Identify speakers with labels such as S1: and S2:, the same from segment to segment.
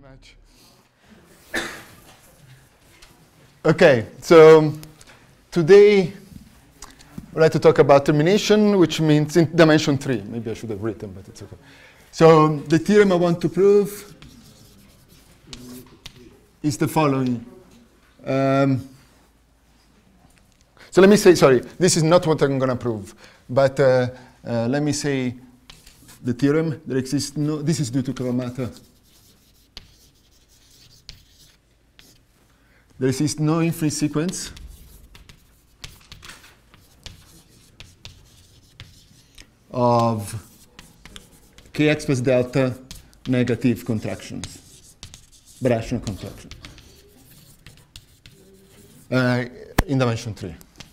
S1: much. Okay, so today I'd like to talk about termination, which means in dimension 3. Maybe I should have written, but it's okay. So the theorem I want to prove is the following. So let me say, sorry, this is not what I'm going to prove, but let me say the theorem. There exists no, this is due to Kawamata. There exists no infinite sequence of kx plus delta negative contractions, rational contractions, in dimension 3.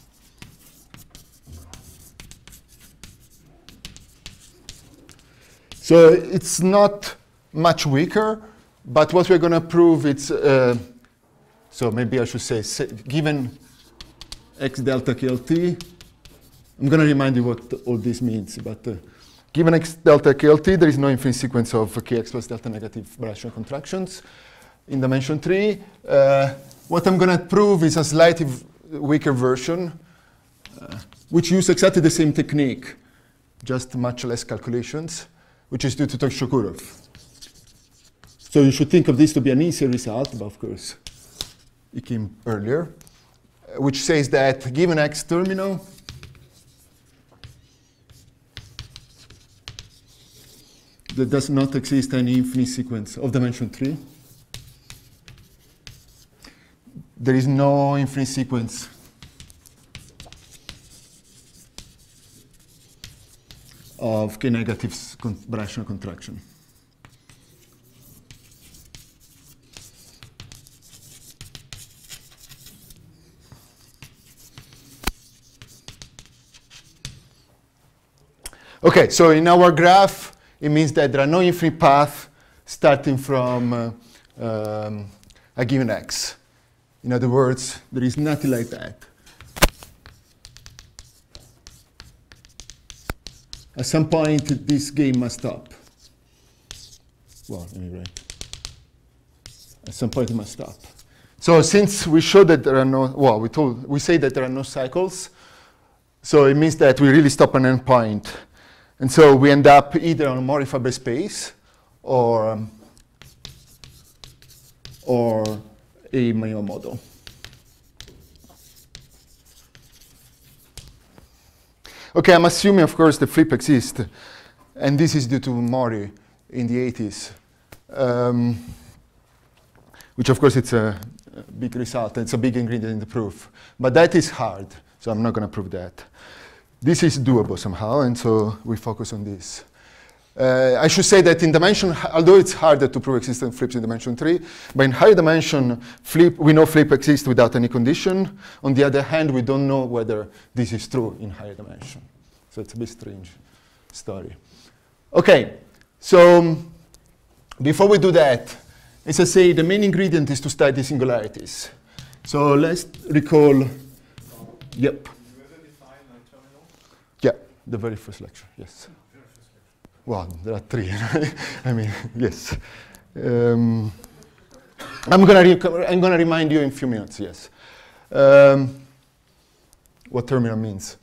S1: So it's not much weaker, but what we're going to prove it's so maybe I should say, given x delta KLT, I'm going to remind you what all this means, but given x delta KLT, there is no infinite sequence of kx plus delta negative rational contractions in dimension 3. What I'm going to prove is a slightly weaker version, which uses exactly the same technique, just much less calculations, which is due to Shogurov. So you should think of this to be an easier result, but of course, it came earlier, which says that given x terminal, there does not exist any infinite sequence of dimension 3. There is no infinite sequence of k-negative rational contraction. Okay, so in our graph, it means that there are no infinite paths starting from a given x. In other words, there is nothing like that. At some point, this game must stop. Well, let me write. At some point, it must stop. So since we showed that there are no, well, we say that there are no cycles, so it means that we really stop an endpoint. And so we end up either on a Mori-Fabry space or a Mayow model. Okay, I'm assuming, of course, the flip exists. And this is due to Mori in the 80s, which, of course, it's a big result. It's a big ingredient in the proof. But that is hard, so I'm not going to prove that. This is doable somehow, and so we focus on this. I should say that in dimension, although it's harder to prove existence of flips in dimension 3, but in higher dimension, we know flip exists without any condition. On the other hand, we don't know whether this is true in higher dimension. So it's a bit strange story. Okay, so before we do that, as I say, the main ingredient is to study singularities. So let's recall, yep. Yeah, the very first lecture, yes. Well, there are 3. I mean, yes. I'm gonna remind you in a few minutes, yes. What terminal means.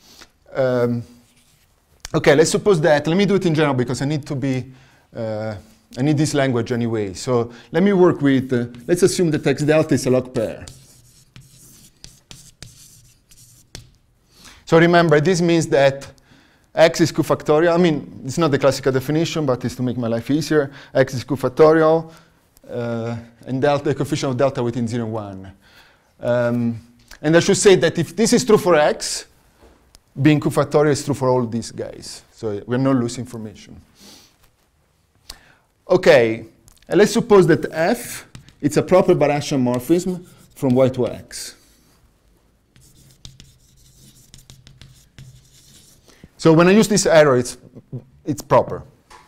S1: Okay, let's suppose that, let me do it in general because I need to be, I need this language anyway. So let me work with, let's assume that x delta is a log pair. So remember, this means that x is q factorial. I mean, it's not the classical definition, but it's to make my life easier. X is q factorial, and delta, the coefficient of delta within 0 and 1. And I should say that if this is true for x, being q factorial is true for all these guys. So we're not losing information. Okay, and let's suppose that f, it's a proper birational morphism from y to x. So when I use this arrow, it's proper.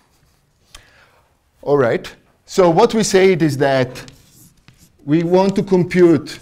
S1: All right. So what we said is that we want to compute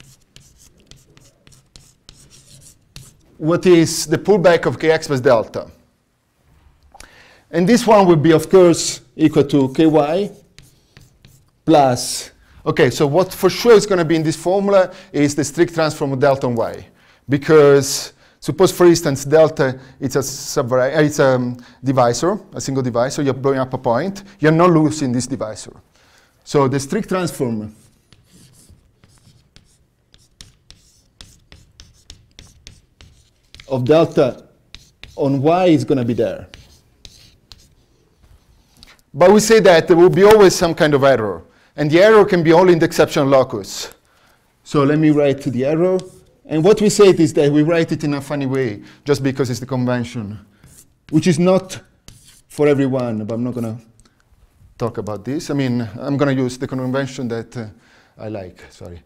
S1: what is the pullback of kx plus delta. And this one would be, of course, equal to ky plus, okay, so what for sure is going to be in this formula is the strict transform of delta on y. Because suppose, for instance, delta it's a divisor, a single divisor. You're blowing up a point. You're not losing this divisor. So the strict transform of delta on y is going to be there. But we say that there will be always some kind of error. And the error can be only in the exception locus. So let me write the error. And what we say is that we write it in a funny way, just because it's the convention, which is not for everyone, but I'm not going to talk about this. I mean, I'm going to use the convention that I like, sorry.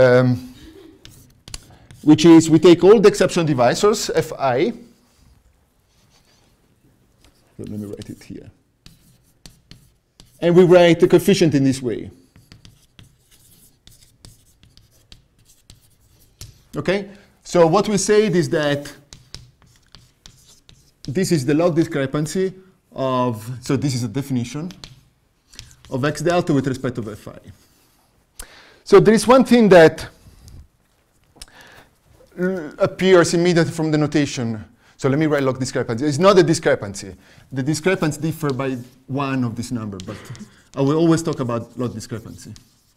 S1: Which is we take all the exception divisors, fi. Let me write it here. And we write the coefficient in this way. Okay? So what we said is that this is the log discrepancy of, so this is a definition of x delta with respect to fi. So there is one thing that appears immediately from the notation. So let me write log discrepancy. It's not a discrepancy. The discrepancies differ by one of this number, but I will always talk about log discrepancy.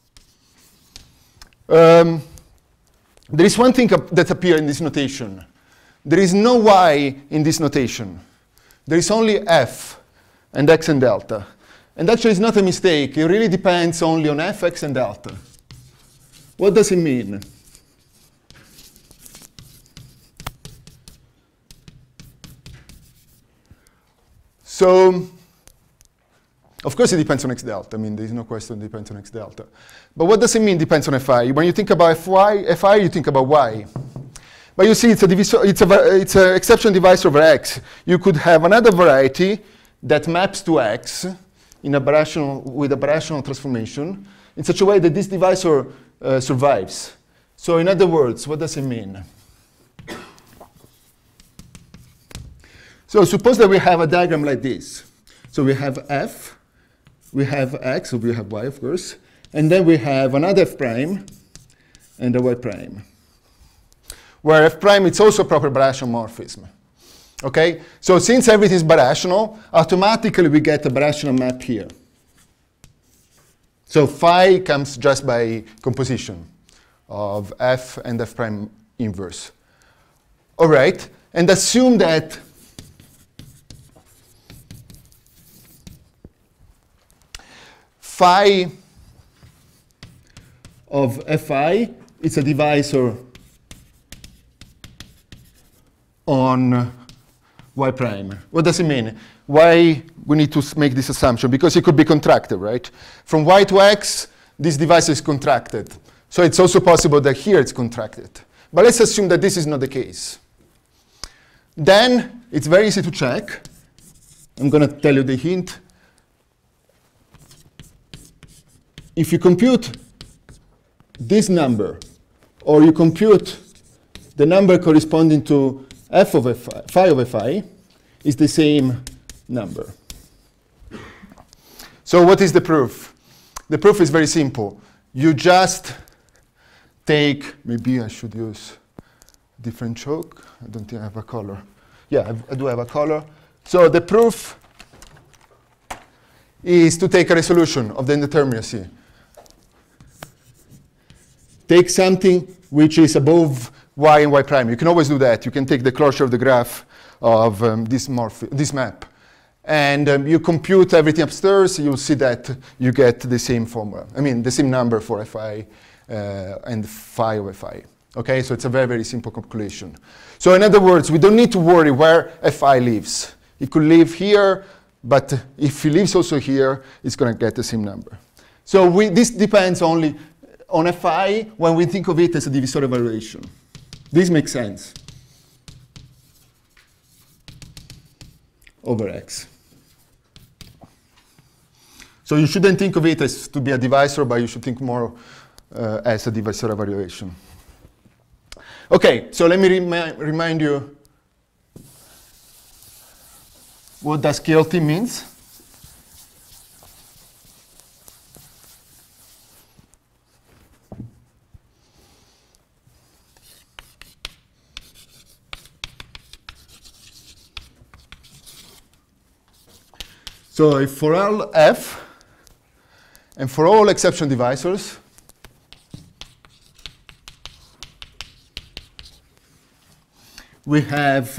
S1: There is one thing that appears in this notation. There is no y in this notation. There is only f and x and delta. And actually, it's not a mistake. It really depends only on f, x, and delta. What does it mean? So, of course, it depends on x delta. I mean, there is no question it depends on x delta. But what does it mean depends on fi? When you think about fi, you think about y. But you see, it's an exception divisor over x. You could have another variety that maps to x in a with a birational transformation in such a way that this divisor survives. So in other words, what does it mean? So suppose that we have a diagram like this. So we have f, we have x, so we have y, of course, and then we have another f prime and a y prime, where f prime is also a proper birational morphism. Okay? So since everything is birational, automatically we get a birational map here. So phi comes just by composition of f and f prime inverse. All right? And assume that phi of fi is a divisor on y prime. What does it mean? Why we need to make this assumption? Because it could be contracted, right? From y to x, this divisor is contracted. So it's also possible that here it's contracted. But let's assume that this is not the case. Then it's very easy to check. I'm going to tell you the hint. If you compute this number, or you compute the number corresponding to f of fi, phi of fi, is the same number. So what is the proof? The proof is very simple. You just take, maybe I should use a different chalk. I don't think I have a color. Yeah, I do have a color. So the proof is to take a resolution of the indeterminacy. Take something which is above y and y prime. You can always do that. You can take the closure of the graph of this map. And you compute everything upstairs. You'll see that you get the same formula. I mean, the same number for fi and phi of fi. Okay, so it's a very, very simple calculation. So in other words, we don't need to worry where fi lives. It could live here, but if he lives also here, it's going to get the same number. So this depends only on fi when we think of it as a divisor evaluation. This makes sense. Over x. So you shouldn't think of it as to be a divisor, but you should think more as a divisor evaluation. Okay, so let me remind you what does KLT means. So if for all f, and for all exception divisors, we have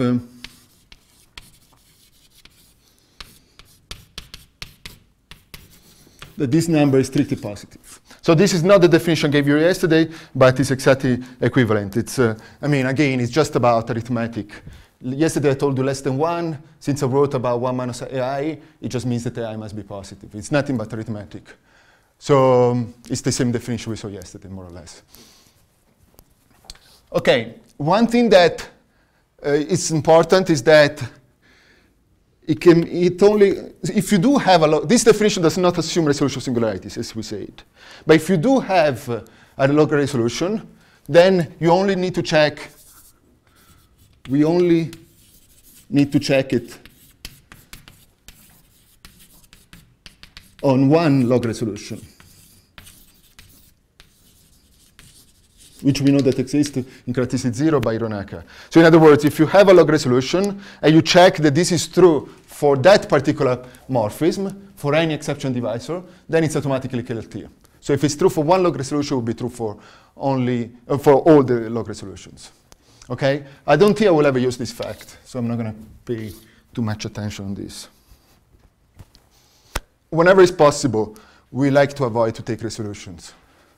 S1: that this number is strictly positive. So this is not the definition I gave you yesterday, but it's exactly equivalent. It's, I mean, again, it's just about arithmetic. Yesterday I told you less than 1. Since I wrote about 1 minus AI, it just means that AI must be positive. It's nothing but arithmetic. So it's the same definition we saw yesterday, more or less. Okay, one thing that is important is that if you do have this definition does not assume resolution singularities, as we said. But if you do have a log resolution, then you only need to check, we only need to check it on one log resolution, which we know that exists in characteristic 0 by Ronaka. So in other words, if you have a log resolution and you check that this is true for that particular morphism, for any exception divisor, then it's automatically KLT. So if it's true for one log resolution, it will be true for for all the log resolutions. Okay? I don't think I will ever use this fact, so I'm not going to pay too much attention on this. Whenever it's possible, we like to avoid to take resolutions.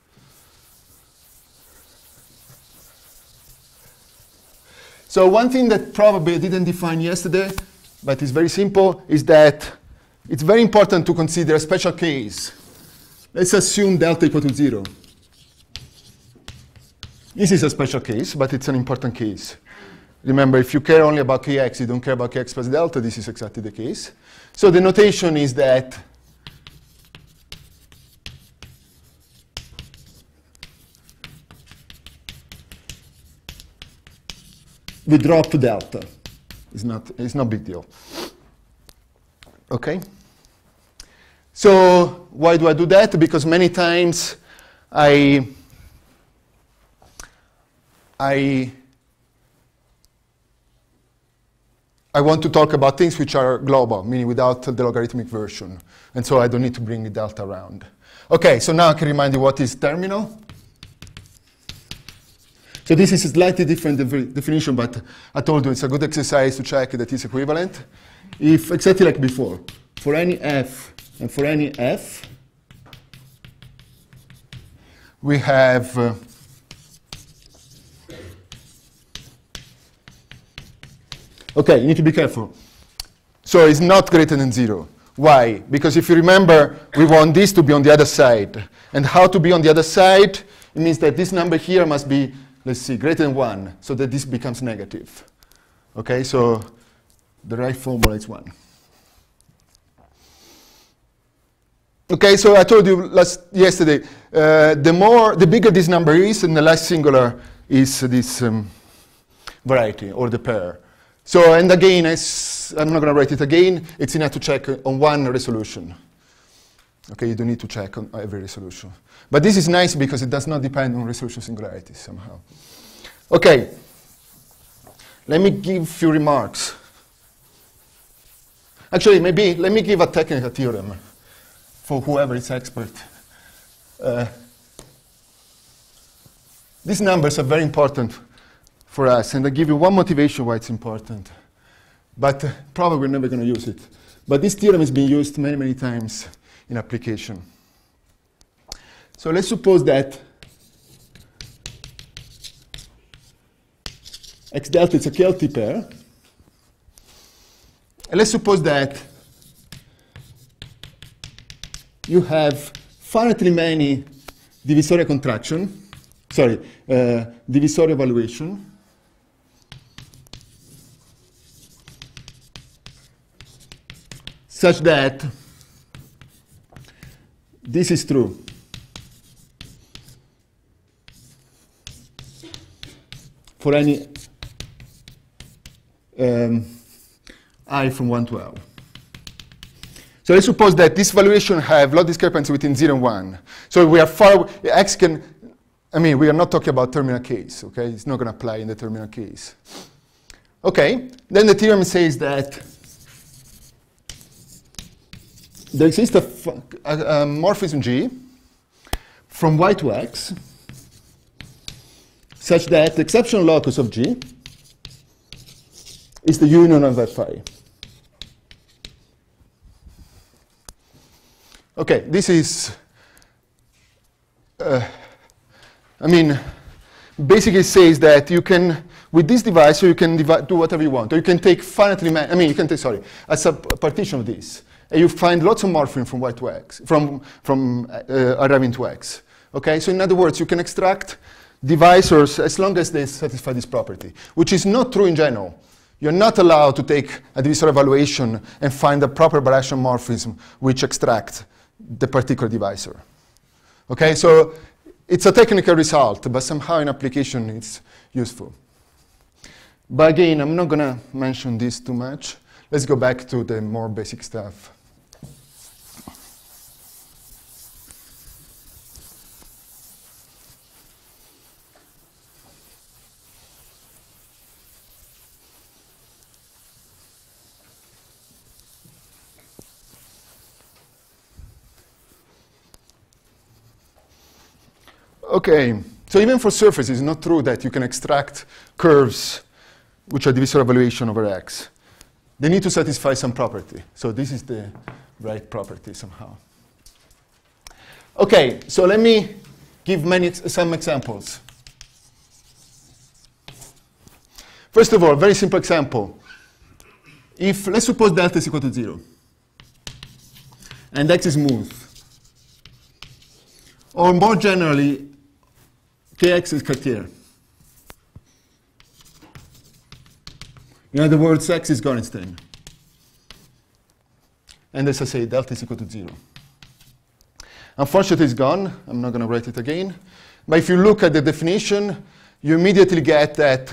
S1: So one thing that probably I didn't define yesterday, but it's very simple, is that it's very important to consider a special case. Let's assume delta equal to 0. This is a special case, but it's an important case. Remember, if you care only about kx, you don't care about kx plus delta, this is exactly the case. So the notation is that we drop to delta. It's not a big deal. Okay? So why do I do that? Because many times I want to talk about things which are global, meaning without the logarithmic version. And so I don't need to bring the delta around. Okay, so now I can remind you what is terminal. So this is a slightly different definition, but I told you it's a good exercise to check that it's equivalent. If, exactly like before, for any f and for any f, we have okay, you need to be careful. So it's not greater than 0. Why? Because if you remember, we want this to be on the other side. And how to be on the other side? It means that this number here must be, let's see, greater than 1, so that this becomes negative. Okay, so the right formula is 1. Okay, so I told you yesterday, the bigger this number is, and the less singular is this variety, or the pair. So, and again, I'm not going to write it again. It's enough to check on one resolution. Okay, you don't need to check on every resolution. But this is nice because it does not depend on resolution singularities somehow. Okay, let me give a few remarks. Actually, maybe let me give a technical theorem for whoever is expert. These numbers are very important for us, and I'll give you one motivation why it's important. But probably we're never going to use it. But this theorem has been used many, many times in application. So let's suppose that x delta is a KLT pair. And let's suppose that you have finitely many divisory contraction, divisory evaluation, such that this is true. For any I from 1 to L. So let's suppose that this valuation have log discrepancy between 0 and 1. So we are far, x can, I mean, we are not talking about terminal case, okay? It's not going to apply in the terminal case. Okay, then the theorem says that there exists a morphism G from Y to X such that the exceptional locus of G is the union of Fi. Okay, this is, basically says that you can, with this divisor, you can do whatever you want. Or you can take finitely, you can take, a subpartition of this. And you find lots of morphine from Y to X, from arriving to X. Okay, so in other words, you can extract divisors as long as they satisfy this property, which is not true in general. You're not allowed to take a divisor evaluation and find a proper bilateral morphism which extracts the particular divisor. Okay, so it's a technical result, but somehow in application it's useful. But again, I'm not going to mention this too much. Let's go back to the more basic stuff. Okay, so even for surfaces, it's not true that you can extract curves which are divisor evaluation over X. They need to satisfy some property. So this is the right property somehow. Okay, so let me give some examples. First of all, very simple example. If, let's suppose delta is equal to 0, and X is smooth, or more generally, Kx is Cartier. In other words, X is Gorenstein. And as I say, delta is equal to 0. Unfortunately, it's gone. I'm not going to write it again. But if you look at the definition, you immediately get that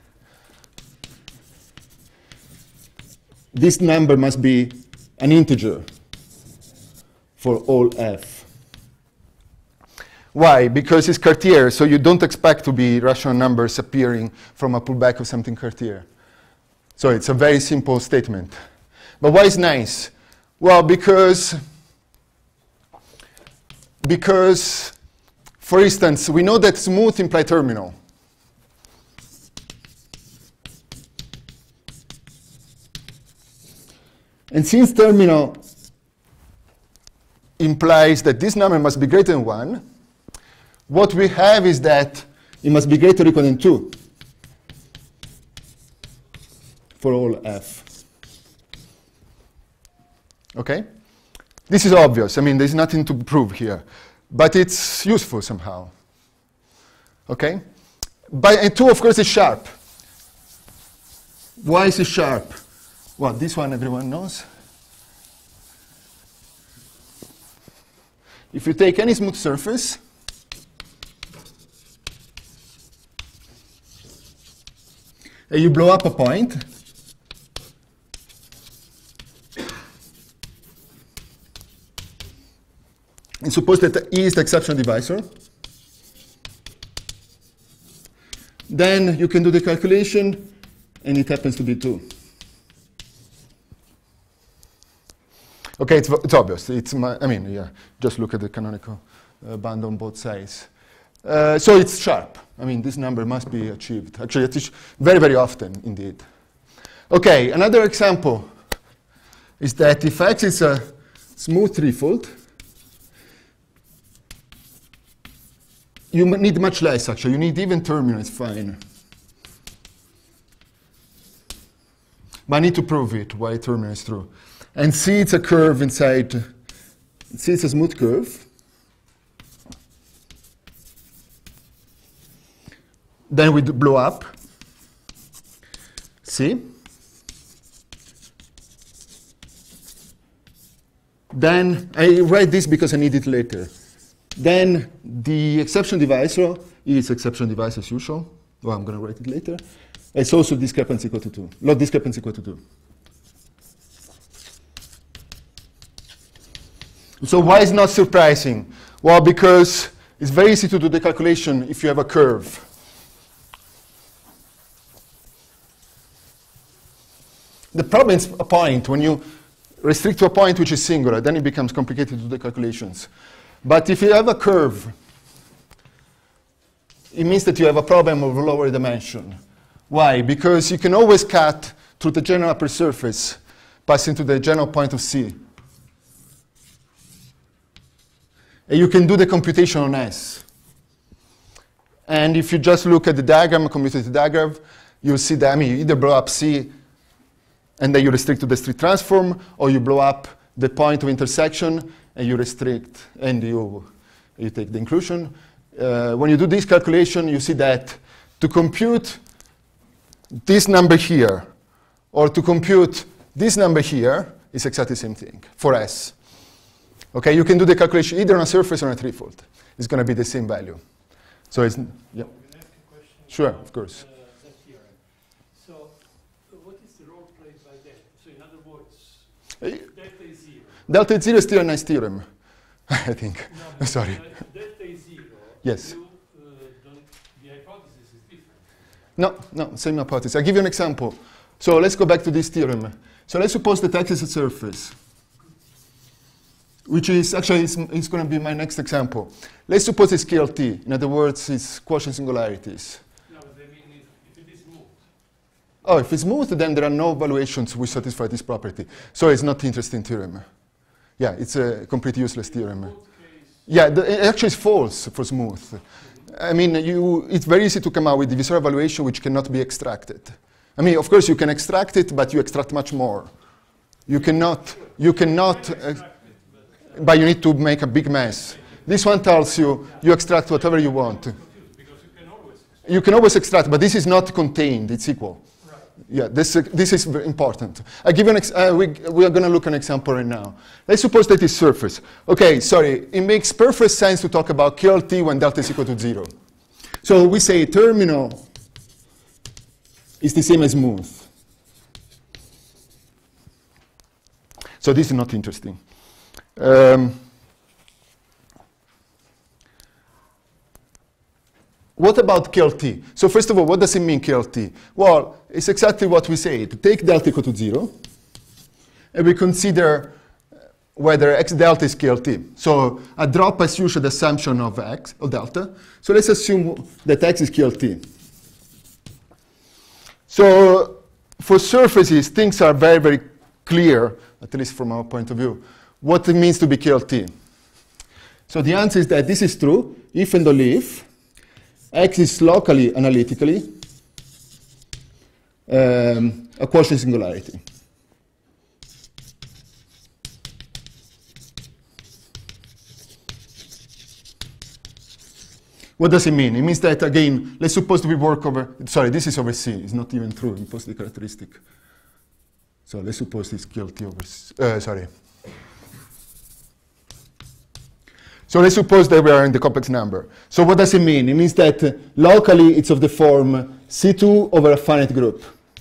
S1: this number must be an integer for all f. Why? Because it's Cartier, so you don't expect to be rational numbers appearing from a pullback of something Cartier. So it's a very simple statement. But why is nice? Well, because, for instance, we know that smooth implies terminal. And since terminal implies that this number must be greater than 1, what we have is that it must be greater or equal than 2 for all f. Okay? This is obvious. I mean, there's nothing to prove here. But it's useful somehow. Okay? And 2, of course, is sharp. Why is it sharp? Well, this one everyone knows. If you take any smooth surface, and you blow up a point, and suppose that E is the exceptional divisor, then you can do the calculation, and it happens to be 2. Okay, it's obvious. Just look at the canonical band on both sides. So it's sharp. I mean, this number must be achieved. Actually, it's very, very often, indeed. Okay, another example is that if X is a smooth threefold, you need much less, actually. You need even terminal, it's fine. But I need to prove it, why terminal is true. And C, it's a curve inside. C, it's a smooth curve. Then we blow up. See? Then I write this because I need it later. Then the exception divisor is exception divisor as usual. Well, I'm going to write it later. It's also discrepancy equal to 2. Log discrepancy equal to 2. So why is it not surprising? Well, because it's very easy to do the calculation if you have a curve. The problem is a point. When you restrict to a point which is singular, then it becomes complicated to do the calculations. But if you have a curve, it means that you have a problem of lower dimension. Why? Because you can always cut through the general upper surface, passing to the general point of C. And you can do the computation on S. And if you just look at the diagram, commutative diagram, you'll see that, I mean, you either blow up C and then you restrict to the street transform, or you blow up the point of intersection and you restrict and you take the inclusion. When you do this calculation, you see that to compute this number here or to compute this number here is exactly the same thing for S. Okay, you can do the calculation either on a surface or on a threefold. It's going to be the same value. So it's, yeah.
S2: Can I ask a question?
S1: Sure, of course.
S2: That theorem. So what is the role played by that? So in other words, delta is 0.
S1: Delta is 0 is still a nice theorem, I think.
S2: No,
S1: sorry.
S2: Delta is 0.
S1: Yes.
S2: The hypothesis is different.
S1: No, same hypothesis. I'll give you an example. So let's go back to this theorem. So let's suppose that X is a surface, which is actually it's going to be my next example. Let's suppose it's KLT. In other words, it's quotient singularities.
S2: No, but I mean if it is smooth.
S1: Oh, if it's smooth, then there are no evaluations which satisfy this property. So it's not interesting theorem. Yeah, it's a completely useless theorem. Yeah, it actually is false for smooth. I mean, it's very easy to come out with divisor evaluation which cannot be extracted. I mean, of course, you can extract it, but you extract much more. You cannot, but you need to make a big mess. This one tells you extract whatever you want. You can always extract, but this is not contained, it's equal. Right. Yeah, this is very important. I give an we are going to look at an example right now. Let's suppose that it's surface. Okay, sorry, it makes perfect sense to talk about KLT when delta is equal to 0. So we say terminal is the same as smooth. So this is not interesting. What about KLT? So first of all, what does it mean, KLT? Well, it's exactly what we said. Take delta equal to 0, and we consider whether x delta is KLT. So a drop as usual the assumption of x, or delta. So let's assume that x is KLT. So for surfaces, things are very, very clear, at least from our point of view, what it means to be KLT. So the answer is that this is true if and only if x is locally analytically a quotient singularity. What does it mean? It means that, again, let's suppose we work over, sorry, this is over C. It's not even true, impose the characteristic. So let's suppose it's KLT over C, sorry. So let's suppose that we are in the complex number. So what does it mean? It means that locally it's of the form C2 over a finite group.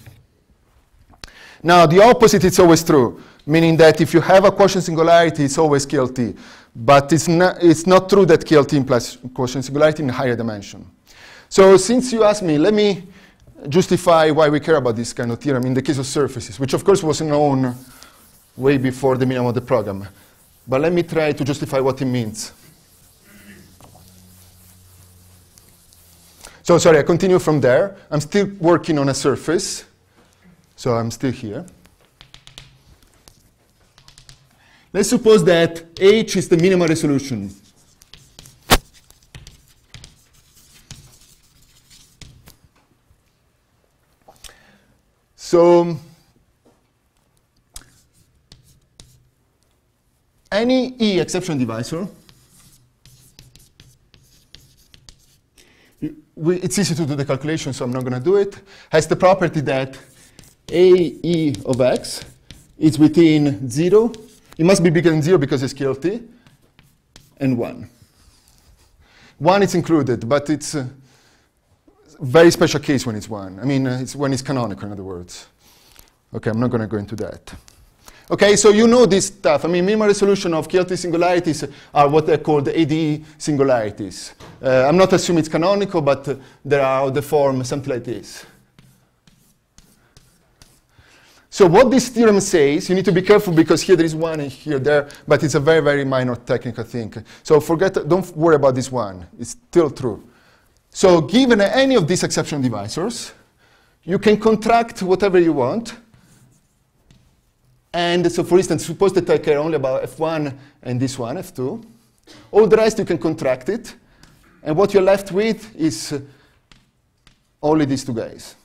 S1: Now the opposite is always true, meaning that if you have a quotient singularity, it's always KLT. But it's not true that KLT implies quotient singularity in a higher dimension. So since you asked me, let me justify why we care about this kind of theorem in the case of surfaces, which of course was known way before the minimum of the program. But let me try to justify what it means. So sorry, I continue from there. I'm still working on a surface. So I'm still here. Let's suppose that H is the minimal resolution. So any E exception divisor, it's easy to do the calculation, so I'm not going to do it, has the property that AE of x is within 0. It must be bigger than 0 because it's KLT, and 1. 1 is included, but it's a very special case when it's 1. I mean, it's when it's canonical, in other words. Okay, I'm not going to go into that. Okay, so you know this stuff. I mean, minimal resolution of KLT singularities are what they're called ADE singularities. I'm not assuming it's canonical, but there are the form something like this. So what this theorem says, you need to be careful because here there is one and here there, but it's a very, very minor technical thing. So don't worry about this one. It's still true. So given any of these exception divisors, you can contract whatever you want. And so for instance, suppose that I care only about F1 and this one, F2. All the rest you can contract it. And what you're left with is only these two guys.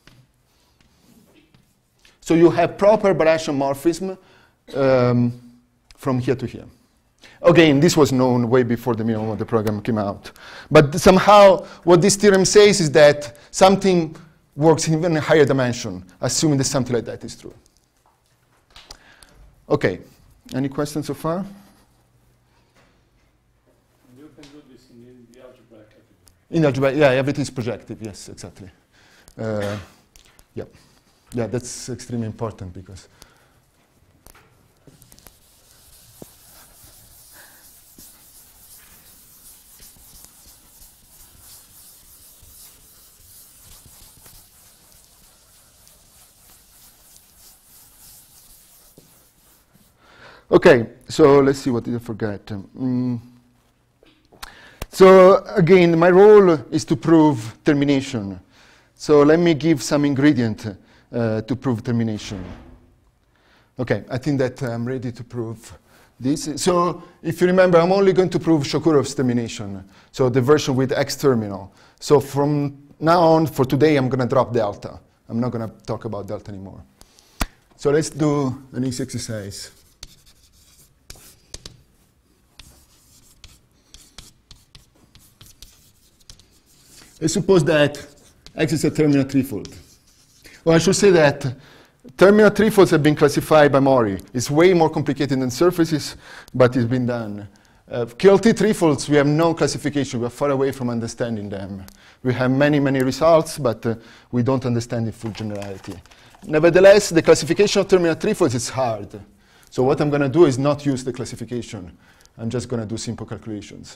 S1: So you have proper Barassian morphism from here to here. Again, this was known way before the minimum of the program came out. But somehow, what this theorem says is that something works in even a higher dimension, assuming that something like that is true. OK, any questions so far?
S2: You can do this in the algebraic category.
S1: In algebra, yeah, everything is projective, yes, exactly. Yeah. Yeah, that's extremely important because OK, so let's see, what did I forget? So again, my role is to prove termination. So let me give some ingredient to prove termination. OK, I think that I'm ready to prove this. So if you remember, I'm only going to prove Shokurov's termination, so the version with X terminal. So from now on, for today, I'm going to drop delta. I'm not going to talk about delta anymore. So let's do an easy exercise. Let's suppose that X is a terminal threefold. Well, I should say that terminal threefolds have been classified by Mori. It's way more complicated than surfaces, but it's been done. QLT threefolds, we have no classification. We are far away from understanding them. We have many, many results, but we don't understand in full generality. Nevertheless, the classification of terminal threefolds is hard. So what I'm going to do is not use the classification. I'm just going to do simple calculations.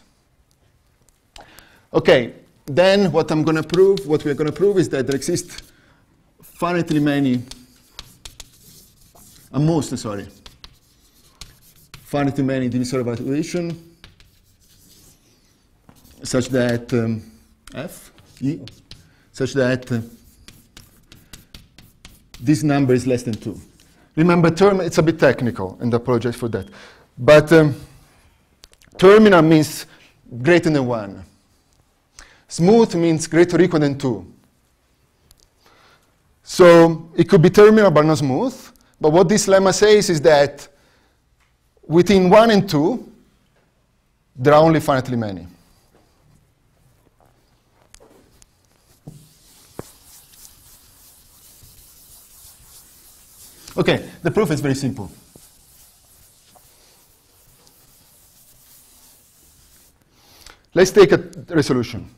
S1: OK. Then what we're going to prove is that there exist finitely many, finitely many divisor evaluation such that such that this number is less than 2. Remember, it's a bit technical, and I apologize for that. But terminal means greater than 1. Smooth means greater or equal than 2. So it could be terminal but not smooth. But what this lemma says is that within 1 and 2, there are only finitely many. OK, the proof is very simple. Let's take a resolution.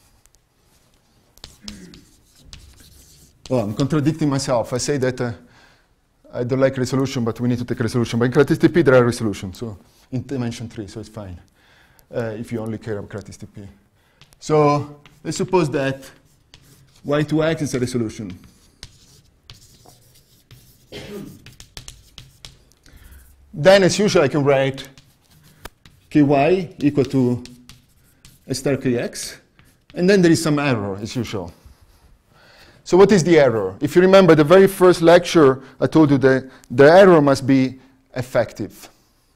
S1: Oh, I'm contradicting myself. I say that I don't like resolution, but we need to take a resolution. But in characteristic P, there are resolutions, so in dimension 3, so it's fine, if you only care about characteristic P. So let's suppose that y2x is a resolution. Then, as usual, I can write ky equal to a star kx, and then there is some error, as usual. So what is the error? If you remember the very first lecture, I told you that the error must be effective.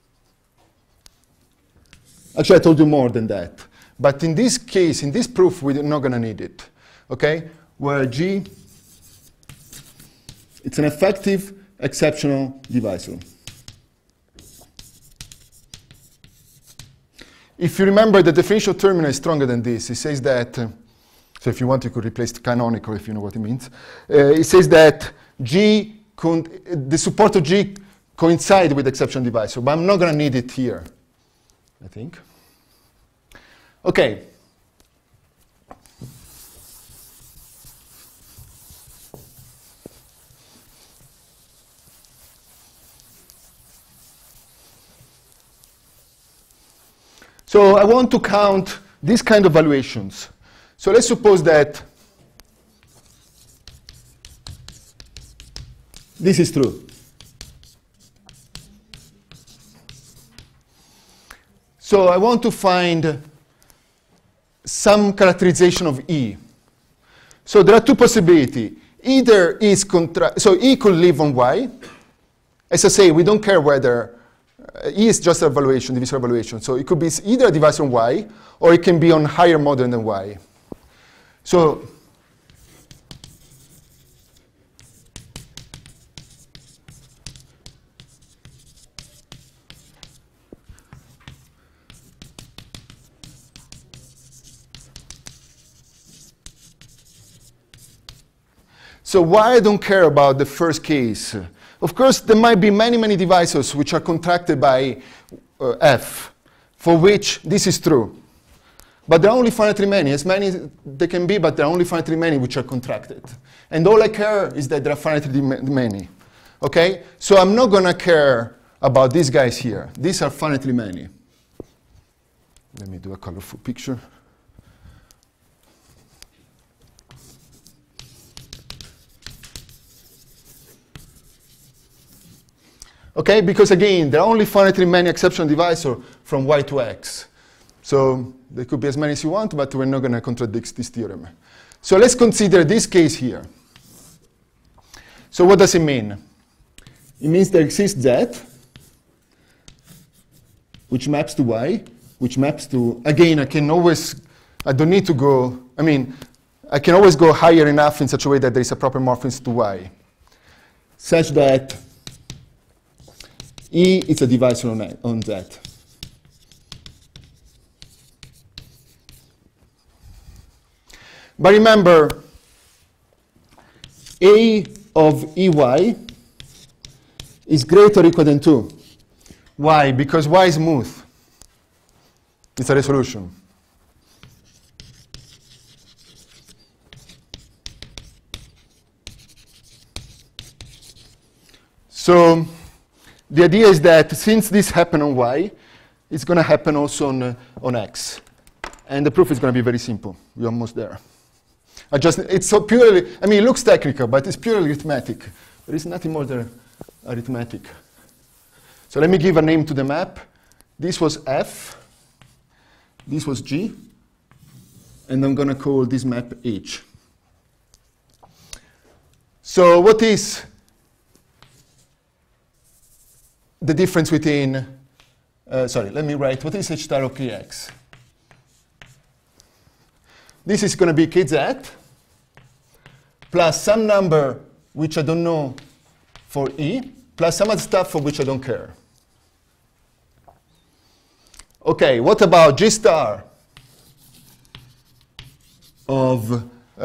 S1: Actually, I told you more than that. But in this case, in this proof, we're not going to need it. OK? Where G, it's an effective exceptional divisor. If you remember, the definition of terminal is stronger than this. It says that, so if you want, you could replace the canonical if you know what it means. It says that the support of G coincide with the exception divisor, but I'm not going to need it here, I think. OK. So I want to count these kind of valuations. So let's suppose that this is true. So I want to find some characterization of E. So there are two possibilities. Either so E could live on Y. As I say, we don't care whether E is just an evaluation, divisor evaluation. So it could be either a divisor on Y, or it can be on higher model than Y. So why I don't care about the first case? Of course, there might be many, many divisors which are contracted by F, for which this is true. But there are only finitely many. As many as there can be, but there are only finitely many which are contracted. And all I care is that there are finitely many. Okay? So I'm not going to care about these guys here. These are finitely many. Let me do a colorful picture. Okay, because again, there are only finitely many exceptional divisors from Y to X. So there could be as many as you want, but we're not going to contradict this theorem. So let's consider this case here. So what does it mean? It means there exists Z, which maps to Y, which maps to, again, I don't need to go, I can always go higher enough in such a way that there is a proper morphism to Y, such that E is a divisor on Z. But remember, A of EY is greater or equal than 2. Why? Because Y is smooth. It's a resolution. So the idea is that since this happened on Y, it's going to happen also on X. And the proof is going to be very simple. We're almost there. It's so purely, it looks technical, but it's purely arithmetic. There is nothing more than arithmetic. So let me give a name to the map. This was F. This was G. And I'm going to call this map H. So what is the difference between, let me write, what is H star of Kx? This is going to be Kz plus some number which I don't know for E, plus some other stuff for which I don't care. Okay, what about G star of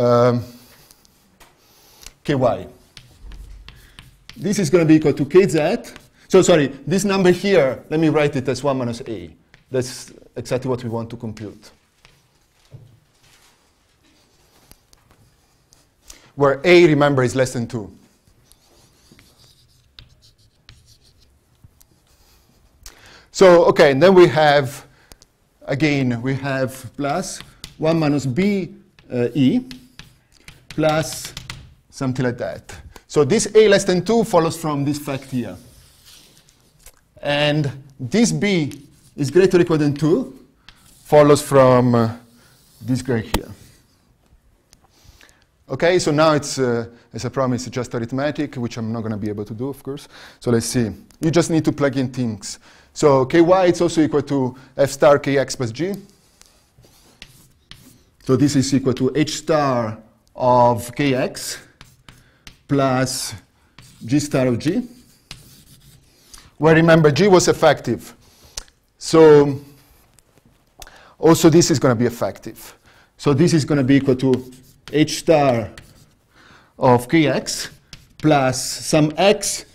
S1: Ky? This is going to be equal to Kz. So sorry, this number here, let me write it as 1 minus A. That's exactly what we want to compute. Where A, remember, is less than 2. So, okay, and then we have, again, we have plus 1 minus B E plus something like that. So this A less than 2 follows from this fact here. And this B is greater or equal than 2 follows from this guy here. Okay, so now it's, as I promised, just arithmetic, which I'm not going to be able to do, of course. So let's see. You just need to plug in things. So Ky is also equal to F star Kx plus G. So this is equal to H star of Kx plus G star of G. Well, remember, G was effective. So also this is going to be effective. So this is going to be equal to H star of Kx plus some X,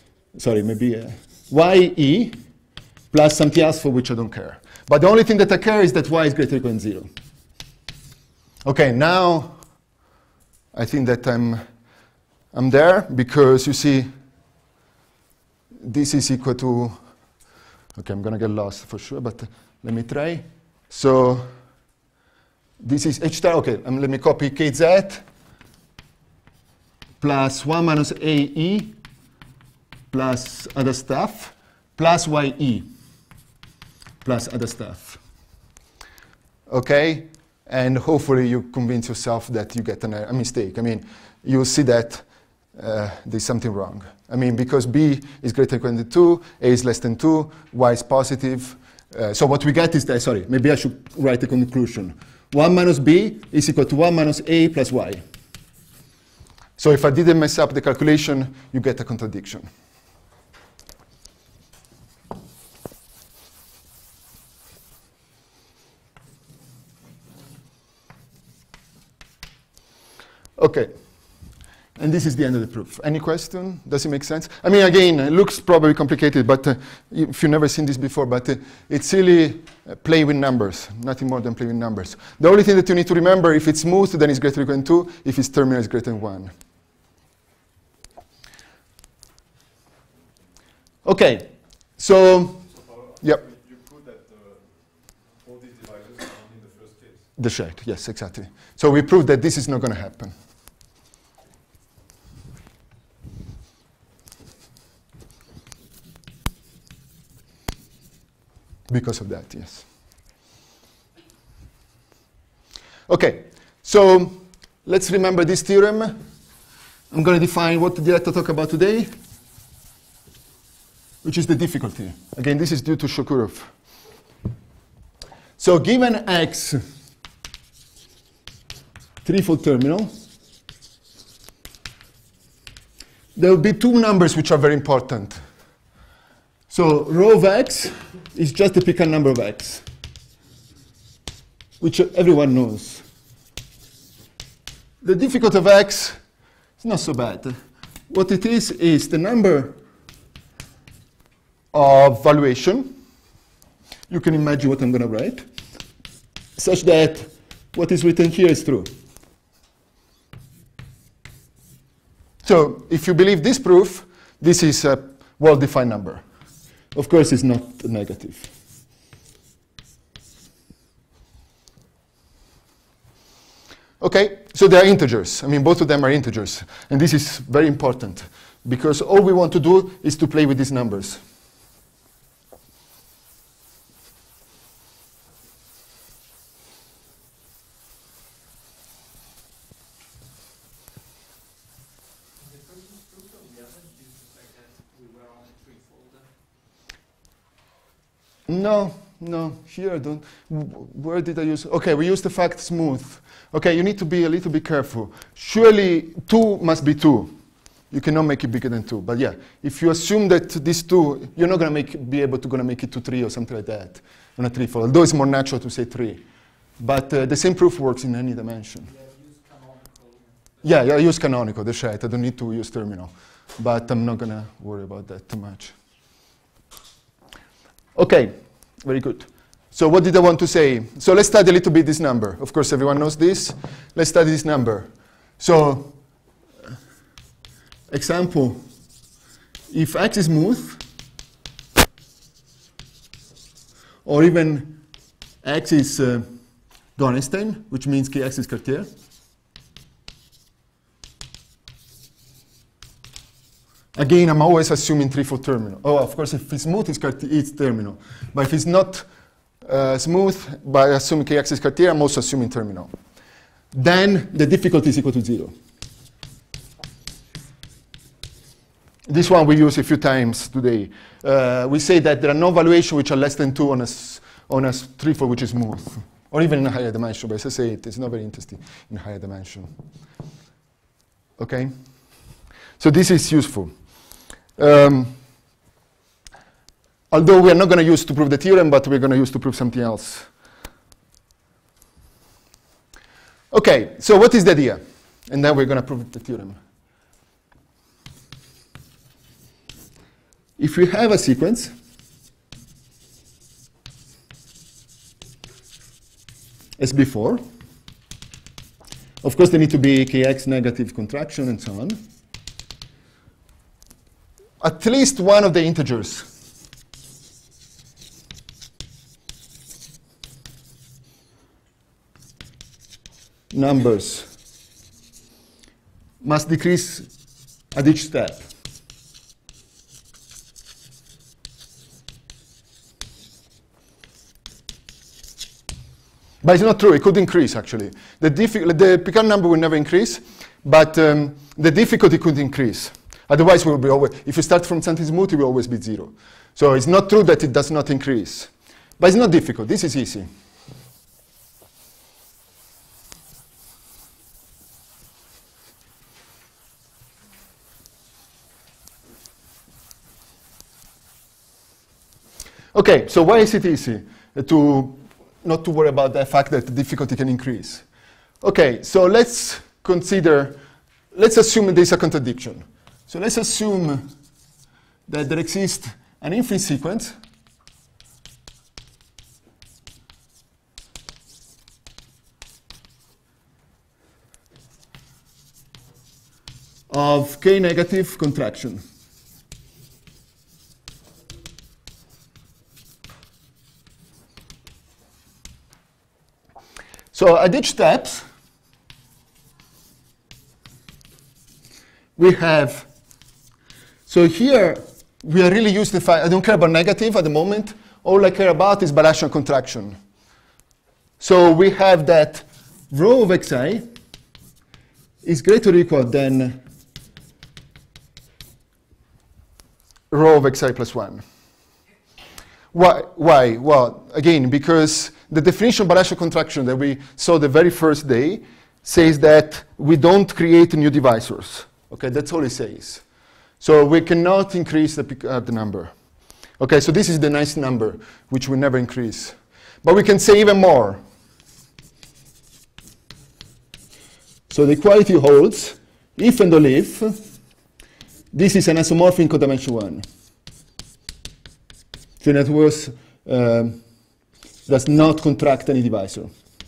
S1: YE plus something else for which I don't care. But the only thing that I care is that Y is greater or equal than 0. Okay, now I think that I'm there because you see this is equal to, okay, I'm going to get lost for sure, but let me try. So this is H star, okay, let me copy Kz plus 1 minus AE plus other stuff plus YE plus other stuff. Okay? And hopefully you convince yourself that you get a mistake. I mean, you'll see that there's something wrong. I mean, because B is greater than equal to 2, A is less than 2, Y is positive. So what we get is that, sorry, maybe I should write a conclusion. 1 minus B is equal to 1 minus A plus Y. So if I didn't mess up the calculation, you get a contradiction. Okay, and this is the end of the proof. Any question? Does it make sense? I mean, again, it looks probably complicated, but if you've never seen this before, but it's really play with numbers, nothing more than play with numbers. The only thing that you need to remember, if it's smooth, then it's greater than 2. If it's terminal, it's greater than 1. Okay, so yep.
S3: You put that all these divisors are only in the first case.
S1: The shared, yes, exactly. So we proved that this is not going to happen. Because of that, yes. Okay, so let's remember this theorem. I'm going to define what did I talk about today, which is the difficulty. Again, this is due to Sokurov. So given X, threefold terminal, there will be two numbers which are very important. So rho of X is just the Picard number of X, which everyone knows. The difficulty of X is not so bad. What it is the number of valuation. You can imagine what I'm going to write, such that what is written here is true. So if you believe this proof, this is a well-defined number. Of course, it's not negative. Okay, so they are integers. I mean, both of them are integers. And this is very important, because all we want to do is to play with these numbers. No, no, here I don't. Where did I use? Okay, we used the fact smooth. Okay, you need to be a little bit careful. Surely 2 must be 2. You cannot make it bigger than 2. But yeah, if you assume that this 2, you're not going to be able to make it to 3 or something like that on a threefold. Although it's more natural to say 3. But the same proof works in any dimension. Yeah, I use canonical, that's right. I don't need to use terminal. But I'm not going to worry about that too much. Okay, very good. So what did I want to say? So let's study a little bit this number. Of course, everyone knows this. Let's study this number. So, example, if X is smooth, or even X is Gorenstein, which means Kx is Cartier, again, I'm always assuming threefold terminal. Oh, of course, if it's smooth, it's terminal. But if it's not smooth, by assuming Kx is Cartier, I'm also assuming terminal. Then the difficulty is equal to 0. This one we use a few times today. We say that there are no valuations which are less than 2 on a threefold which is smooth, or even in a higher dimension. But as I say, it's not very interesting in a higher dimension. Okay? So this is useful. Although we are not going to use to prove the theorem, but we're going to use to prove something else. Okay, so what is the idea? And then we're going to prove the theorem. If we have a sequence as before, of course there need to be Kx negative contraction and so on. At least one of the integers numbers must decrease at each step. But it's not true. It could increase, actually. The Picard number will never increase, but the difficulty could increase. Otherwise, we will be always, if you start from something smooth, it will always be 0. So it's not true that it does not increase. But it's not difficult. This is easy. Okay, so why is it easy not to worry about the fact that the difficulty can increase? Okay, so let's assume there's a contradiction. So let's assume that there exists an infinite sequence of k-negative contraction. So at each step, we have, so here we are really used to find, I don't care about negative at the moment. All I care about is bilateral contraction. So we have that rho of xi is greater or equal than rho of xi plus 1. Why? Well, again, because the definition of bilateral contraction that we saw the very first day says that we don't create new divisors. Okay, that's all it says. So we cannot increase the number. Okay, so this is the nice number, which will never increase. But we can say even more. So the equality holds if and only if this is an isomorphic in codimension 1. So in other words, does not contract any divisor.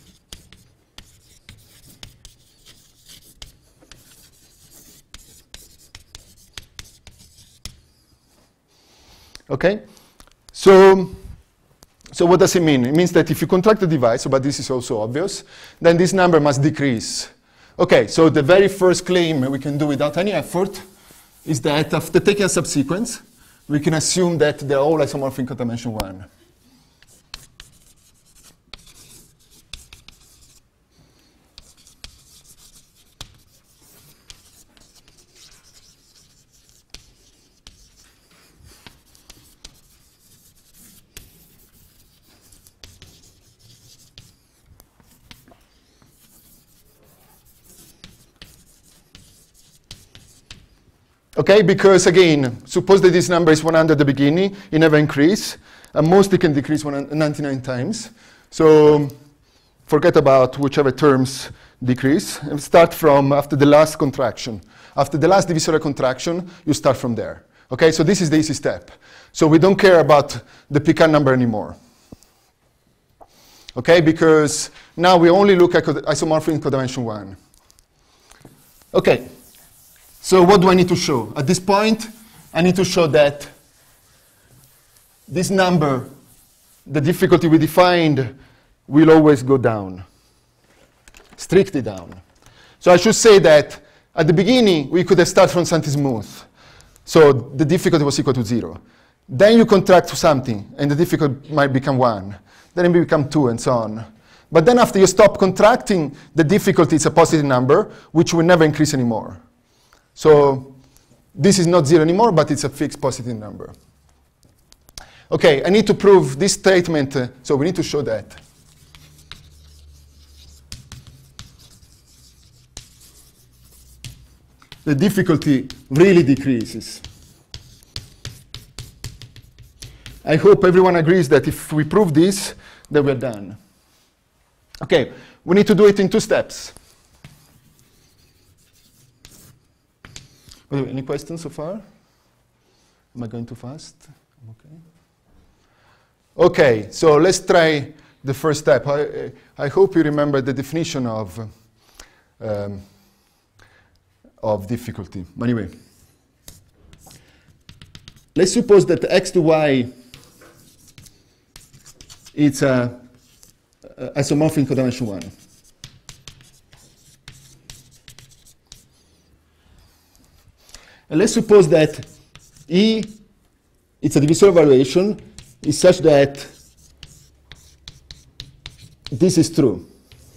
S1: Okay? So what does it mean? It means that if you contract the divisor, but this is also obvious, then this number must decrease. Okay, so the very first claim we can do without any effort is that after taking a subsequence, we can assume that they're all isomorphic in codimension 1. Okay, because again, suppose that this number is 100 at the beginning, it never increases, and mostly can decrease 99 times. So forget about whichever terms decrease, and start from after the last contraction. After the last divisorial contraction, you start from there. Okay, so this is the easy step. So we don't care about the Picard number anymore. Okay, because now we only look at isomorphic in codimension 1. Okay. So what do I need to show? At this point, I need to show that this number, the difficulty we defined, will always go down, strictly down. So I should say that at the beginning, we could have started from something smooth. So the difficulty was equal to 0. Then you contract to something, and the difficulty might become 1. Then it will become 2, and so on. But then after you stop contracting, the difficulty is a positive number, which will never increase anymore. So this is not 0 anymore, but it's a fixed positive number. Okay, I need to prove this statement, so we need to show that. The difficulty really decreases. I hope everyone agrees that if we prove this, then we're done. Okay, we need to do it in 2 steps. Any questions so far? Am I going too fast? Okay. Okay, so let's try the first step. I hope you remember the definition of difficulty. Anyway, let's suppose that x to y is isomorphic in codimension 1. And let's suppose that E, it's a divisorial evaluation, is such that this is true,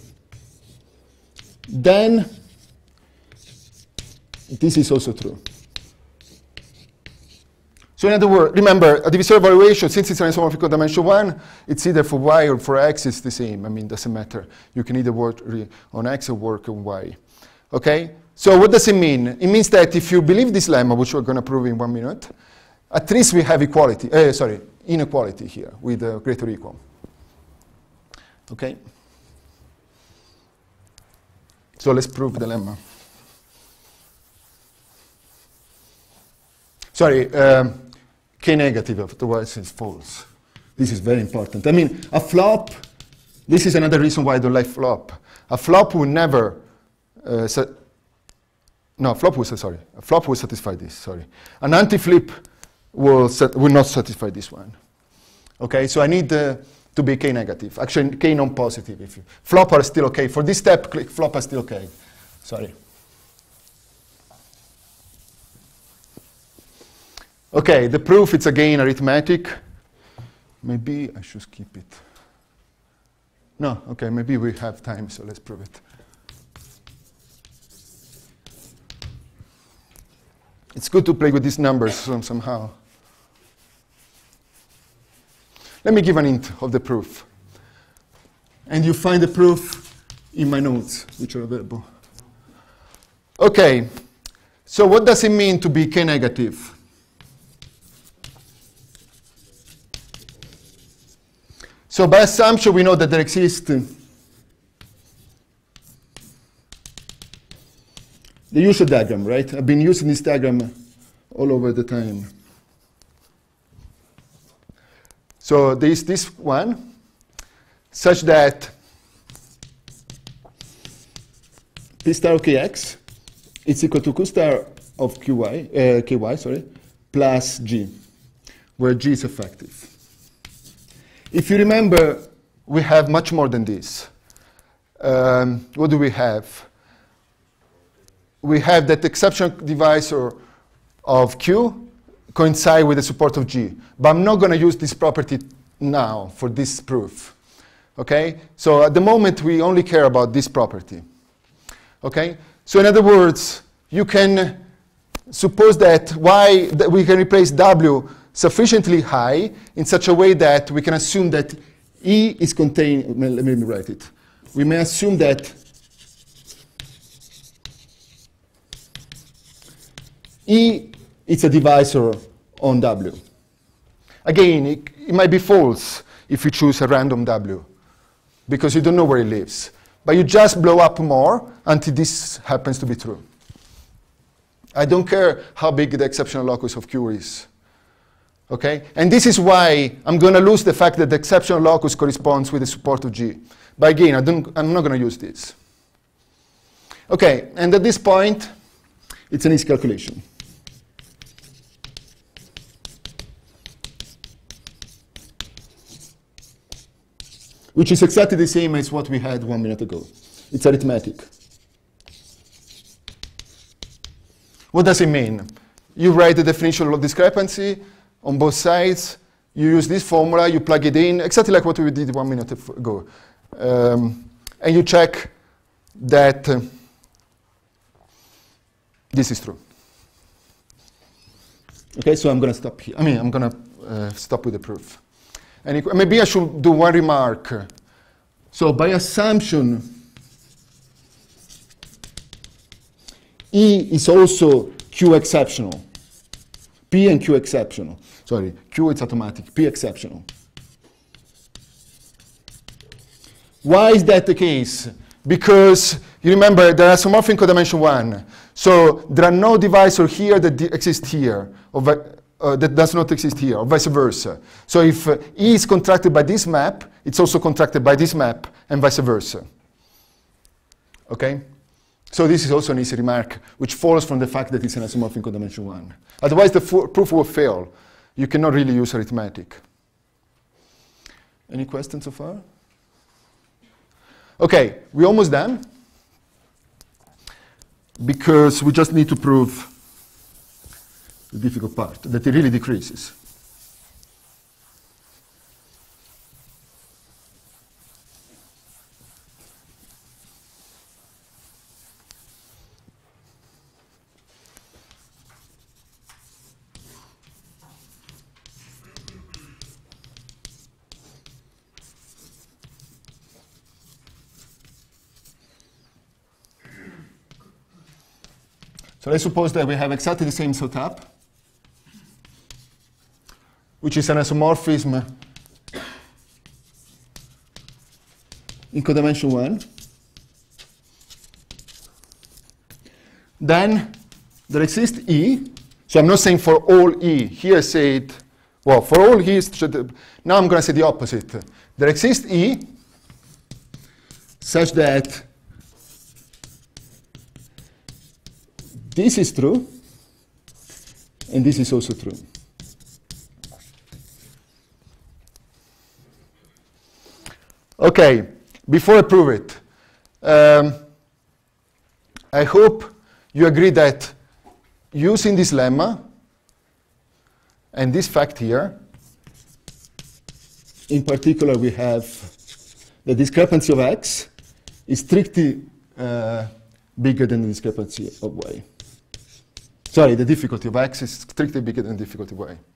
S1: then this is also true. So in other words, remember, a divisor evaluation, since it's an isomorphic on dimension 1, it's either for y or for x, it's the same. I mean, it doesn't matter. You can either work on x or work on y. Okay? So what does it mean? It means that if you believe this lemma, which we're going to prove in 1 minute, at least we have equality, inequality here with greater or equal. Okay? So let's prove the lemma. Sorry, k negative, otherwise it's false. This is very important. I mean, a flop, this is another reason why I don't like flop. A flop will never, a flop will satisfy this, sorry. An anti-flip will not satisfy this one. Okay, so I need to be k negative. Actually, k non-positive. If you, flop are still okay. For this step, flop are still okay. Sorry. Okay, the proof, it's again arithmetic. Maybe I should skip it. No, okay, maybe we have time, so let's prove it. It's good to play with these numbers somehow. Let me give an hint of the proof. And you find the proof in my notes, which are available. Okay, so what does it mean to be k negative? So by assumption, we know that there exists the usual diagram, right? I've been using this diagram all over the time. So there is this one, such that P star of kx is equal to Q star of ky, plus G, where G is effective. If you remember, we have much more than this. What do we have? We have that exceptional divisor of Q coincide with the support of G. But I'm not going to use this property now for this proof. Okay? So at the moment, we only care about this property. Okay? So in other words, you can suppose that we can replace W sufficiently high in such a way that we can assume that E is contained. Let me write it. We may assume that E is a divisor on W. Again, it might be false if you choose a random W, because you don't know where it lives. But you just blow up more until this happens to be true. I don't care how big the exceptional locus of Q is. Okay? And this is why I'm going to lose the fact that the exceptional locus corresponds with the support of G. But again, I'm not going to use this. Okay, and at this point, it's an easy calculation. Which is exactly the same as what we had 1 minute ago. It's arithmetic. What does it mean? You write the definition of discrepancy on both sides. You use this formula, you plug it in, exactly like what we did 1 minute ago. And you check that this is true. Okay, so I'm going to stop here. I'm going to stop with the proof. And maybe I should do one remark. So by assumption, E is also Q exceptional. P and Q exceptional. Sorry, Q is automatic, P exceptional. Why is that the case? Because you remember there are isomorphic in dimension 1. So there are no divisor here that exist here, or that does not exist here, or vice versa. So if E is contracted by this map, it's also contracted by this map, and vice versa. Okay? So this is also an easy remark, which follows from the fact that it's an isomorphic in dimension 1. Otherwise, the proof will fail. You cannot really use arithmetic. Any questions so far? Okay, we're almost done, because we just need to prove the difficult part, that it really decreases. So let's suppose that we have exactly the same setup, which is an isomorphism in codimension 1. Then there exists E. So I'm not saying for all E. Here I said, well, for all E, now I'm going to say the opposite. There exists E such that this is true, and this is also true. Okay, before I prove it, I hope you agree that using this lemma and this fact here, in particular we have the discrepancy of x is strictly bigger than the discrepancy of y. Sorry, the difficulty of x is strictly bigger than the difficulty of y.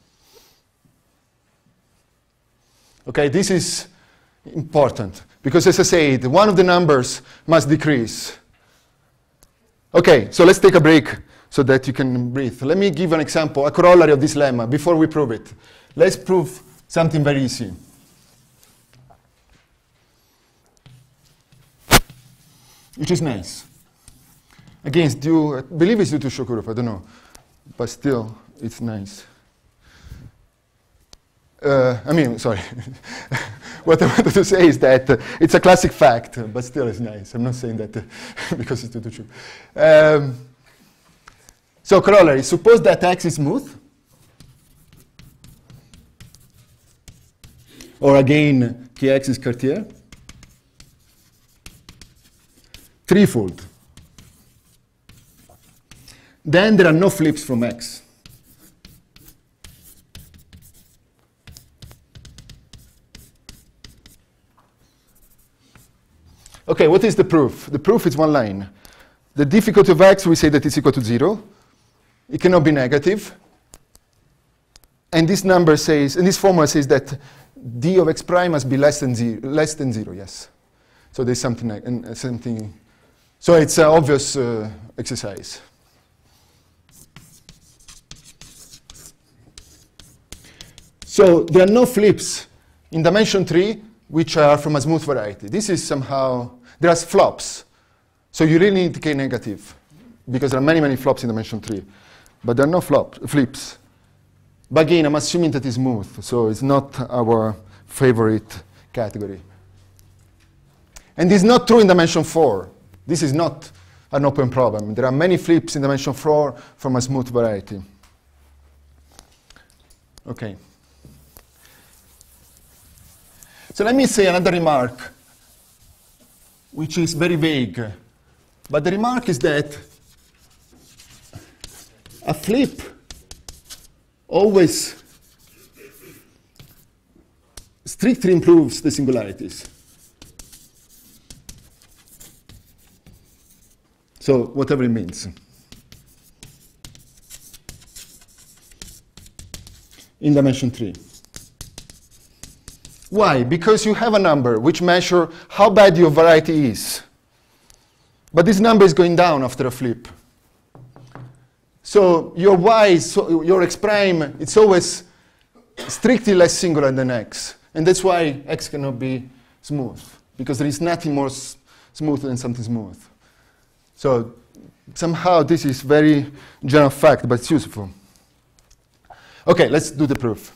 S1: Okay, this is important because, as I said, one of the numbers must decrease. Okay, so let's take a break so that you can breathe. Let me give an example, a corollary of this lemma before we prove it. Let's prove something very easy. Which is nice. Again, I believe it's due to Shokurov, I don't know. But still, it's nice. Sorry. What I wanted to say is that it's a classic fact, but still it's nice. I'm not saying that because it's due to Shokurov. So corollary, suppose that x is smooth. Or again, kx is Cartier. Threefold. Then there are no flips from x. Okay, what is the proof? The proof is one line. The difficulty of x, we say that it's equal to 0. It cannot be negative. And this number says, and this formula says that d of x prime must be less than 0, yes. So there's something, so it's an obvious exercise. So there are no flips in dimension 3 which are from a smooth variety. This is somehow, there are flops. So you really need k negative because there are many, many flops in dimension 3. But there are no flips. But again, I'm assuming that it's smooth, so it's not our favorite category. And this is not true in dimension 4. This is not an open problem. There are many flips in dimension 4 from a smooth variety. Okay. So let me say another remark, which is very vague. But the remark is that a flip always strictly improves the singularities. So whatever it means. In dimension 3. Why? Because you have a number which measures how bad your variety is. But this number is going down after a flip. So your y, your x prime, it's always strictly less singular than x. And that's why x cannot be smooth, because there is nothing more smooth than something smooth. So somehow this is very general fact, but it's useful. Okay, let's do the proof.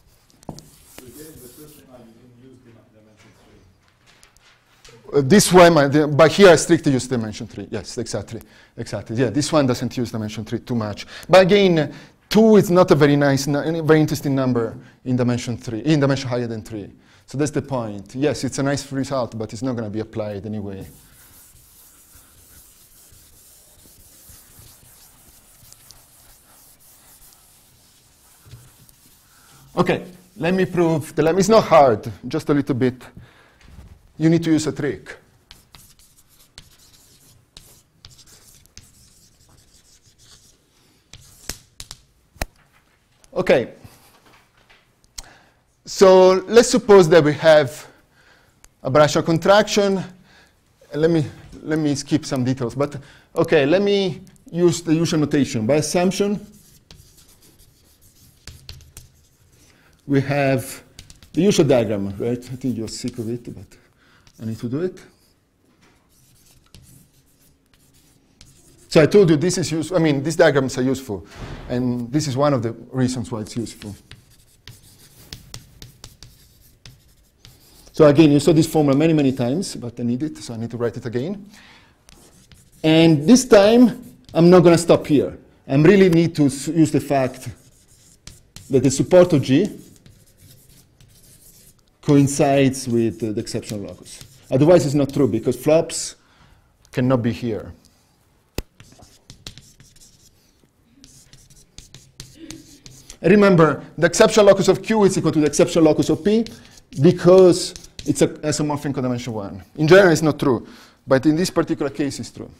S1: This one, but here I strictly use dimension 3. Yes, exactly. Yeah, this one doesn't use dimension 3 too much. But again, 2 is not a very nice, very interesting number in dimension 3, in dimension higher than 3. So that's the point. Yes, it's a nice result, but it's not going to be applied anyway. Okay, let me prove the lemma. It's not hard, just a little bit. You need to use a trick. Okay. So let's suppose that we have a bilateral contraction. Let me skip some details, but okay, let me use the usual notation. By assumption, we have the usual diagram, right? I think you're sick of it, but I need to do it. So I told you this is useful. I mean, these diagrams are useful. And this is one of the reasons why it's useful. So again, you saw this formula many, many times, but I need it, so I need to write it again. And this time, I'm not going to stop here. I really need to use the fact that the support of G coincides with the exceptional locus. Otherwise, it's not true, because flops cannot be here. And remember, the exceptional locus of Q is equal to the exceptional locus of P because it's an isomorphic on dimension 1. In general, it's not true, but in this particular case, it's true.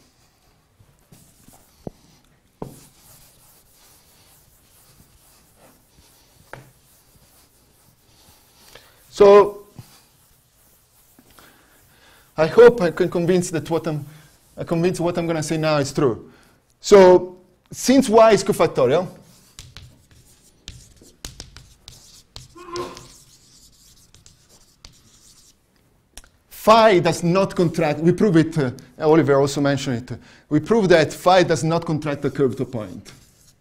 S1: So I hope I can convince that what I'm going to say now is true. So since y is cofactorial, phi does not contract. We prove it. Oliver also mentioned it. We prove that phi does not contract the curve to a point.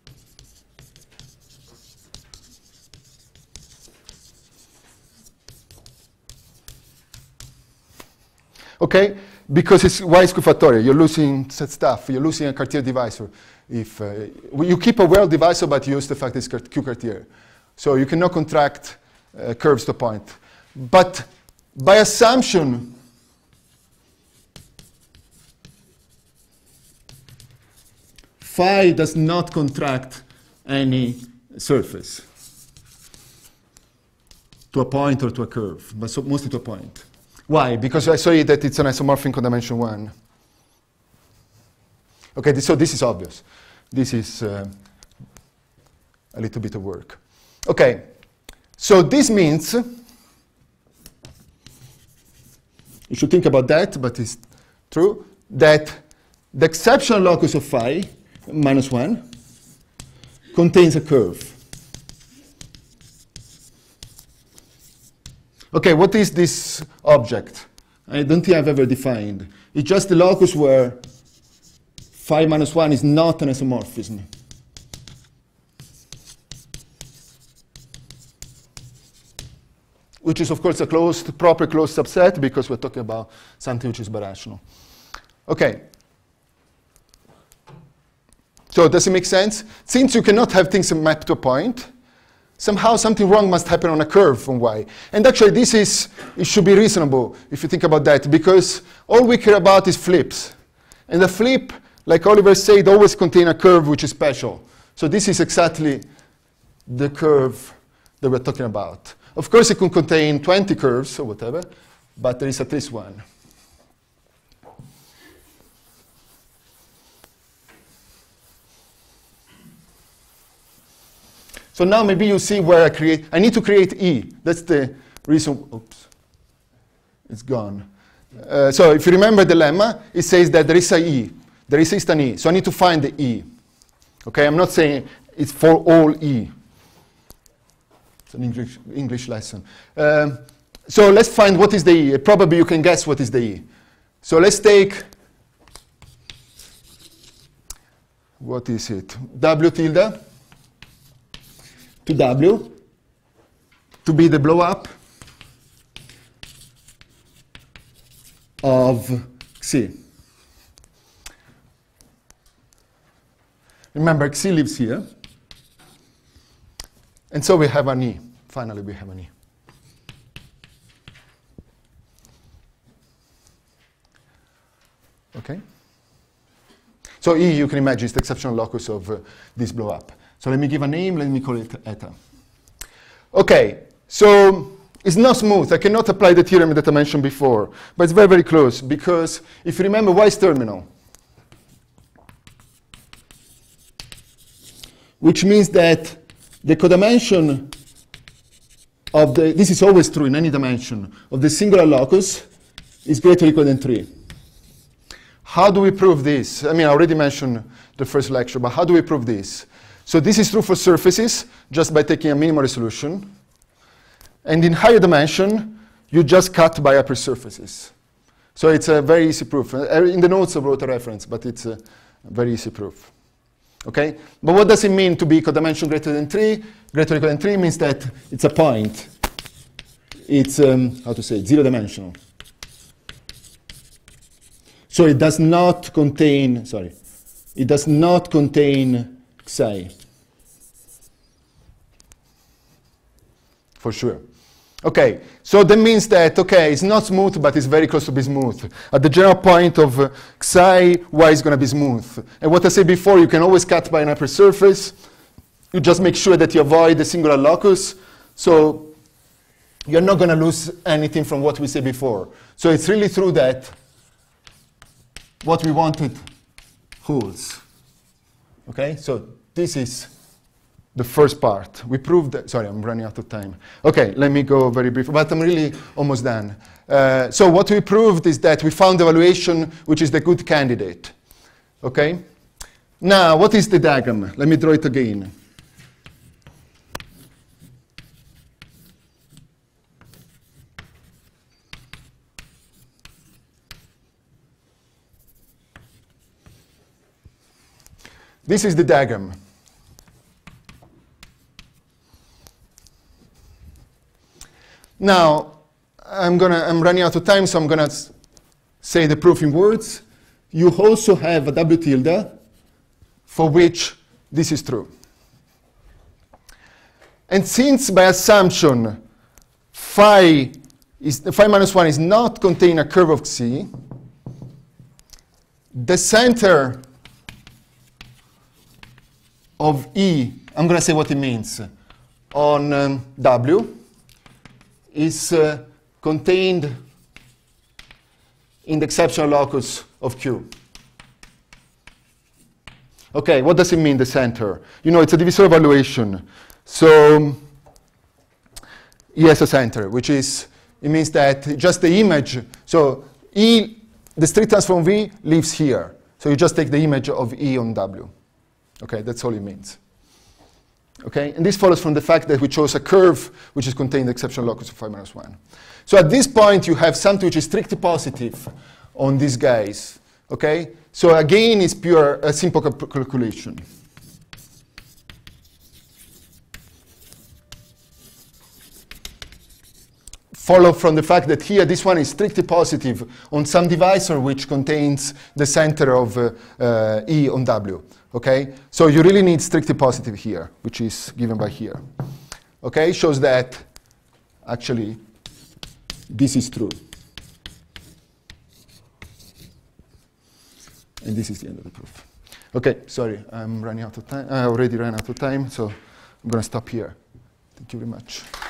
S1: Okay, because it's y is cofactorial. You're losing stuff. You're losing a Cartier divisor. If you keep a world divisor, but you use the fact it's Q Cartier, so you cannot contract curves to a point. But by assumption, phi does not contract any surface to a point or to a curve, but so mostly to a point. Why? Because I saw that it's an isomorphic on dimension 1. Okay, so this is obvious. This is a little bit of work. Okay, so this means, you should think about that, but it's true, that the exceptional locus of phi, minus 1, contains a curve. Okay, what is this object? I don't think I've ever defined. It's just the locus where phi minus 1 is not an isomorphism. Which is, of course, a closed, proper closed subset because we're talking about something which is birational. Okay. So does it make sense? Since you cannot have things mapped to a point, somehow something wrong must happen on a curve on y. And actually, it should be reasonable if you think about that, because all we care about is flips. And the flip, like Oliver said, always contains a curve which is special. So this is exactly the curve that we're talking about. Of course, it can contain 20 curves or whatever, but there is at least one. So now maybe you see where I need to create E. That's the reason. Oops, it's gone. So if you remember the lemma, it says that there is a E. There is an E. So I need to find the E. Okay, I'm not saying it's for all E. It's an English lesson. So let's find what is the E. Probably you can guess what is the E. So let's take, what is it? W tilde to W to be the blow up of Xi. Remember, Xi lives here. And so we have an E. Finally, we have an E. Okay? So E, you can imagine, is the exceptional locus of this blow up. So let me give a name. Let me call it eta. Okay, so it's not smooth. I cannot apply the theorem that I mentioned before. But it's very, very close. Because if you remember, y is terminal. Which means that the codimension of the, this is always true in any dimension, of the singular locus is greater or equal than 3. How do we prove this? I mean, I already mentioned the first lecture. But how do we prove this? So this is true for surfaces, just by taking a minimal resolution. And in higher dimension, you just cut by upper surfaces. So it's a very easy proof. In the notes I wrote a reference, but it's a very easy proof. Okay? But what does it mean to be codimension greater than 3? Greater or equal than 3 means that it's a point. It's, how to say it, zero dimensional. So it does not contain, sorry, it does not contain Xi. For sure. Okay, so that means that, okay, it's not smooth, but it's very close to be smooth. At the general point of Xi, Y is going to be smooth. And what I said before, you can always cut by an upper surface. You just make sure that you avoid the singular locus. So you're not going to lose anything from what we said before. So it's really true that what we wanted holds. Okay, so this is the first part. We proved that, sorry, I'm running out of time. Okay, let me go very briefly, but I'm really almost done. So what we proved is that we found evaluation which is the good candidate. Okay? Now, what is the diagram? Let me draw it again. This is the diagram. Now, I'm running out of time, so I'm going to say the proof in words. You also have a W tilde for which this is true. And since by assumption phi minus 1 is not containing a curve of Xi, the center of E, I'm going to say what it means, on W is contained in the exceptional locus of Q. Okay, what does it mean, the center? You know, it's a divisor evaluation. So E has a center, which is, it means that just the image, so E, the street transform V lives here. So you just take the image of E on W. Okay, that's all it means. Okay, and this follows from the fact that we chose a curve which is contained in the exceptional locus of phi minus 1. So at this point, you have something which is strictly positive on these guys. Okay, so again, it's pure a simple calculation. Follow from the fact that here this one is strictly positive on some divisor which contains the center of E on W. Okay, so you really need strictly positive here, which is given by here. Okay, shows that actually this is true. And this is the end of the proof. Okay, sorry, I'm running out of time. I already ran out of time, so I'm going to stop here. Thank you very much.